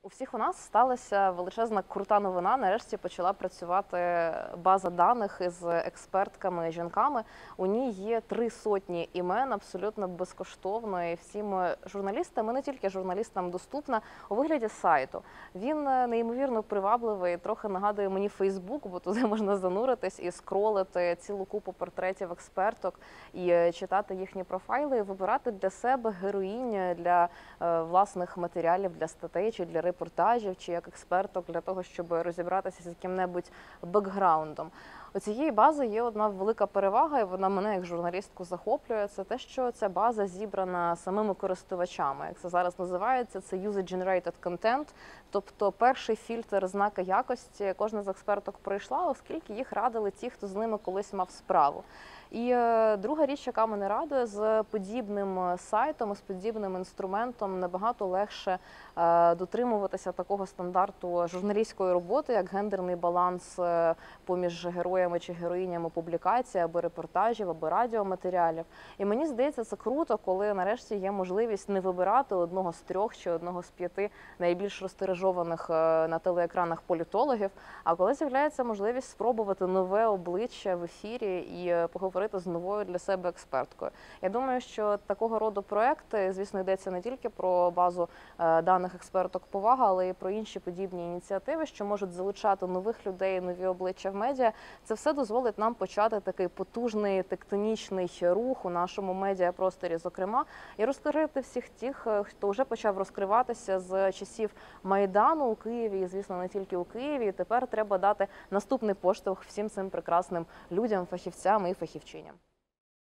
У всіх у нас сталася величезна крута новина. Нарешті почала працювати база даних із експертками, жінками. У ній є 300 імен абсолютно безкоштовно. І всім журналістам, і не тільки журналістам, доступна у вигляді сайту. Він неймовірно привабливий, трохи нагадує мені Фейсбук, бо туди можна зануритись і скролити цілу купу портретів експерток і читати їхні профайли, і вибирати для себе героїнь для власних матеріалів, для статей чи для репортажів, чи як експерток для того, щоб розібратися з яким-небудь бекграундом. У цієї бази є одна велика перевага, і вона мене як журналістку захоплює. Це те, що ця база зібрана самими користувачами. Як це зараз називається, це user-generated content, тобто перший фільтр знака якості кожна з експерток пройшла, оскільки їх радили ті, хто з ними колись мав справу. І друга річ, яка мене радує, з подібним сайтом, з подібним інструментом набагато легше дотримуватися такого стандарту журналістської роботи, як гендерний баланс поміж героями чи героїнями публікацій, або репортажів, або радіоматеріалів. І мені здається, це круто, коли нарешті є можливість не вибирати одного з 3 чи одного з 5 найбільш розтиражованих на телеекранах політологів, а коли з'являється можливість спробувати нове обличчя в ефірі і поговорити з новою для себе експерткою. Я думаю, що такого роду проекти, звісно, йдеться не тільки про базу даних експерток «Повага», але й про інші подібні ініціативи, що можуть залучати нових людей, нові обличчя в медіа. Це все дозволить нам почати такий потужний тектонічний рух у нашому медіапросторі, зокрема, і розкрити всіх тих, хто вже почав розкриватися з часів Майдану у Києві, і, звісно, не тільки у Києві. І тепер треба дати наступний поштовх всім цим прекрасним людям, фахівцям і фахівчиням.